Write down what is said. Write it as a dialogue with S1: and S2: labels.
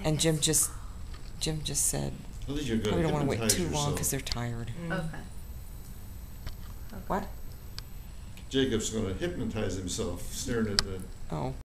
S1: And Jim just said,
S2: I think you're
S1: probably
S2: going
S1: don't
S2: to
S1: want to wait
S2: hypnotize
S1: too long
S2: yourself.
S1: because they're tired.
S3: Okay.
S1: What?
S2: Jacob's going to hypnotize himself staring at the
S1: Oh.